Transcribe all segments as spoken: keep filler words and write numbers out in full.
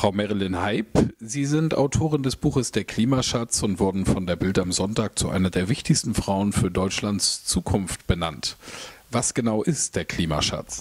Frau Marilyn Heipp, Sie sind Autorin des Buches Der Klimaschatz und wurden von der Bild am Sonntag zu einer der wichtigsten Frauen für Deutschlands Zukunft benannt. Was genau ist der Klimaschatz?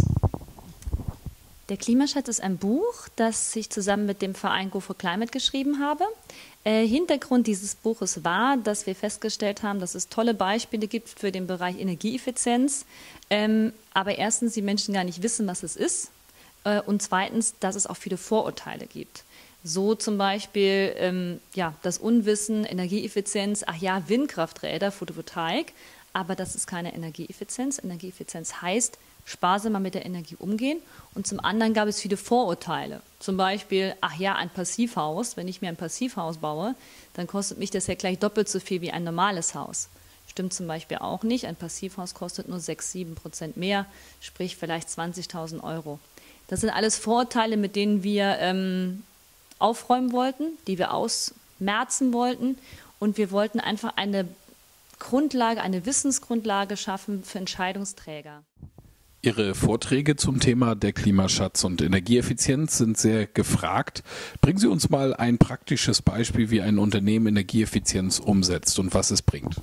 Der Klimaschatz ist ein Buch, das ich zusammen mit dem Verein Go for Climate geschrieben habe. Äh, Hintergrund dieses Buches war, dass wir festgestellt haben, dass es tolle Beispiele gibt für den Bereich Energieeffizienz, ähm, aber erstens die Menschen gar nicht wissen, was es ist, äh, und zweitens, dass es auch viele Vorurteile gibt. So zum Beispiel ähm, ja, das Unwissen, Energieeffizienz, ach ja, Windkrafträder, Photovoltaik, aber das ist keine Energieeffizienz. Energieeffizienz heißt, sparsamer mit der Energie umgehen. Und zum anderen gab es viele Vorurteile. Zum Beispiel, ach ja, ein Passivhaus, wenn ich mir ein Passivhaus baue, dann kostet mich das ja gleich doppelt so viel wie ein normales Haus. Stimmt zum Beispiel auch nicht. Ein Passivhaus kostet nur sechs, sieben Prozent mehr, sprich vielleicht zwanzigtausend Euro. Das sind alles Vorurteile, mit denen wir ähm, aufräumen wollten, die wir ausmerzen wollten. Und wir wollten einfach eine Grundlage, eine Wissensgrundlage schaffen für Entscheidungsträger. Ihre Vorträge zum Thema der Klimaschatz und Energieeffizienz sind sehr gefragt. Bringen Sie uns mal ein praktisches Beispiel, wie ein Unternehmen Energieeffizienz umsetzt und was es bringt.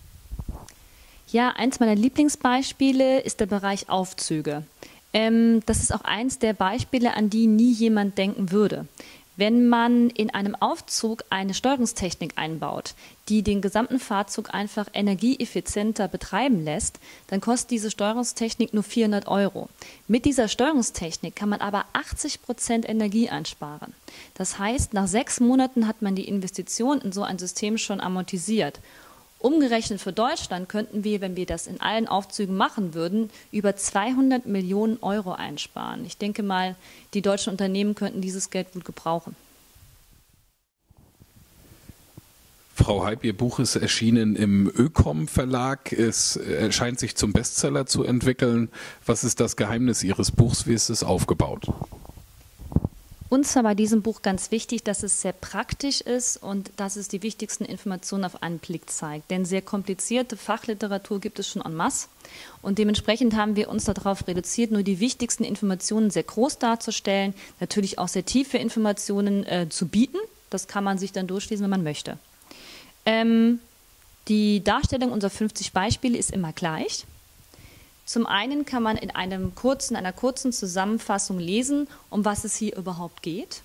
Ja, eins meiner Lieblingsbeispiele ist der Bereich Aufzüge. Ähm, das ist auch eins der Beispiele, an die nie jemand denken würde. Wenn man in einem Aufzug eine Steuerungstechnik einbaut, die den gesamten Fahrzeug einfach energieeffizienter betreiben lässt, dann kostet diese Steuerungstechnik nur vierhundert Euro. Mit dieser Steuerungstechnik kann man aber achtzig Prozent Energie einsparen. Das heißt, nach sechs Monaten hat man die Investition in so ein System schon amortisiert. Umgerechnet für Deutschland könnten wir, wenn wir das in allen Aufzügen machen würden, über zweihundert Millionen Euro einsparen. Ich denke mal, die deutschen Unternehmen könnten dieses Geld gut gebrauchen. Frau Heipp, Ihr Buch ist erschienen im Ökom Verlag. Es scheint sich zum Bestseller zu entwickeln. Was ist das Geheimnis Ihres Buchs? Wie ist es aufgebaut? Uns war bei diesem Buch ganz wichtig, dass es sehr praktisch ist und dass es die wichtigsten Informationen auf einen Blick zeigt. Denn sehr komplizierte Fachliteratur gibt es schon en masse. Und dementsprechend haben wir uns darauf reduziert, nur die wichtigsten Informationen sehr groß darzustellen, natürlich auch sehr tiefe Informationen äh, zu bieten. Das kann man sich dann durchlesen, wenn man möchte. Ähm, die Darstellung unserer fünfzig Beispiele ist immer gleich. Zum einen kann man in einem kurzen, einer kurzen Zusammenfassung lesen, um was es hier überhaupt geht.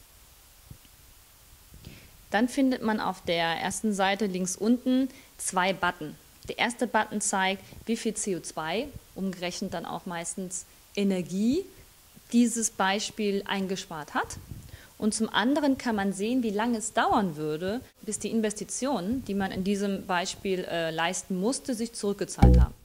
Dann findet man auf der ersten Seite links unten zwei Button. Der erste Button zeigt, wie viel C O zwei, umgerechnet dann auch meistens Energie, dieses Beispiel eingespart hat. Und zum anderen kann man sehen, wie lange es dauern würde, bis die Investitionen, die man in diesem Beispiel äh, leisten musste, sich zurückgezahlt haben.